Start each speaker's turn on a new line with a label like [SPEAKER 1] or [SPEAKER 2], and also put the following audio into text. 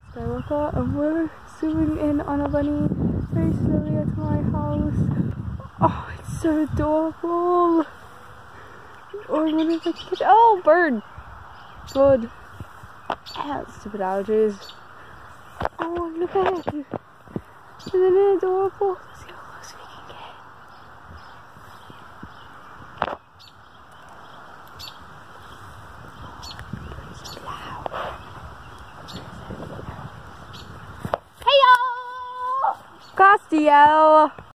[SPEAKER 1] Skywalker, and we're zooming in on a bunny very slowly at my house. Oh, it's so adorable. Oh, I wonder if I can catch it. Oh, bird. Good. Ah, stupid allergies. Oh, look at it. Isn't it adorable? Let's see how close we can get. So loud. Hey-o! Castillo!